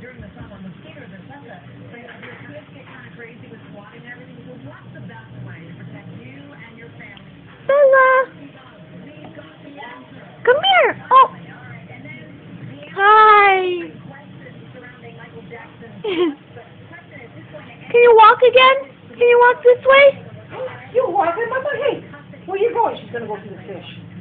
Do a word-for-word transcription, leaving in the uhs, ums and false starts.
during the summer, mosquitoes are such a, they, your kids get kind of crazy with swatting and everything. So what's the best way to protect you and your family? Bella, come here. Oh, hi. Can you walk again? Can you walk this way? You walking, Mama? Hey, where you going? She's gonna go to the fish.